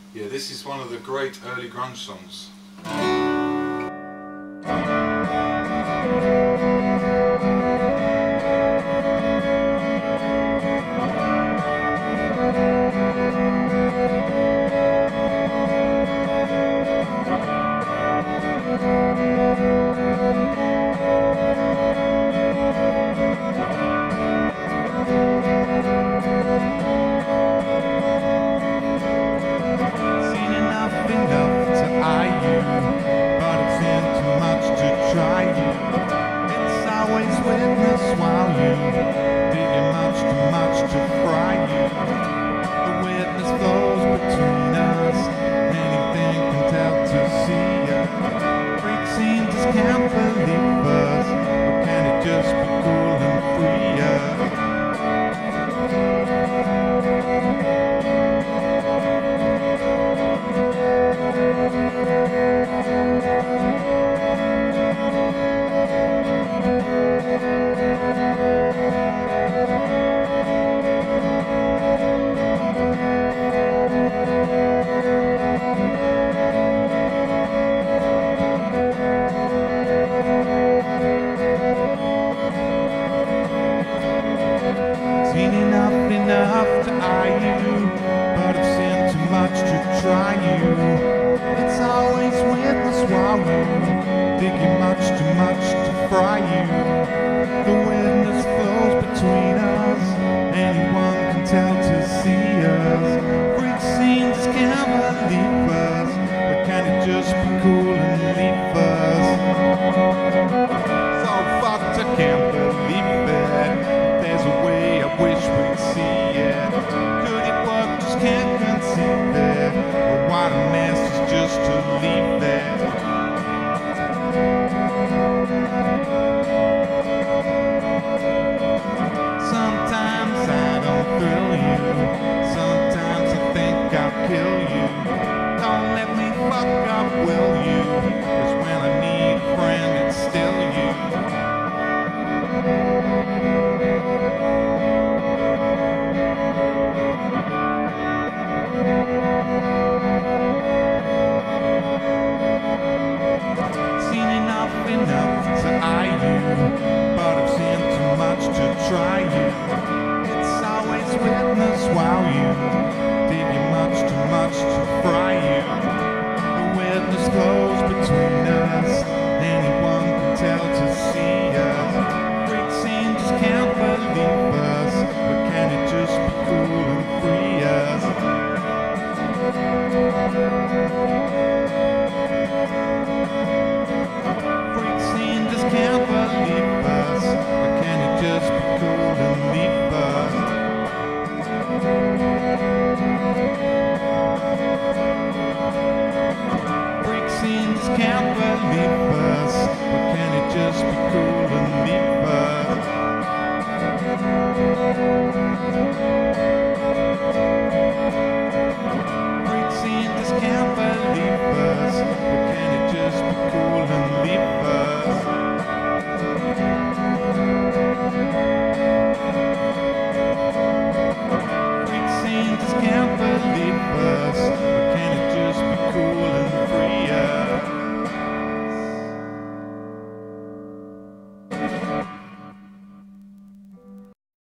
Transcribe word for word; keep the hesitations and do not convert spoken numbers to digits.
Yeah, this is one of the great early grunge songs. While you digging much too much to fry you, the weirdness flows between us. Anything can tell to see ya. Freak scene just can't believe us. Or can it just be cool and free ya? Seen enough, enough to eye you, but I've seen too much to try you. It's always weirdness while you digging much too much to fry you. The weirdness flows between us. Anyone can tell to see us. Freak scene just can't believe us. But can it just be cool and leave us? So fucked, I can't believe it. There's a way I wish we'd see it. Could it work? Just can't conceive it. But what a mess is just to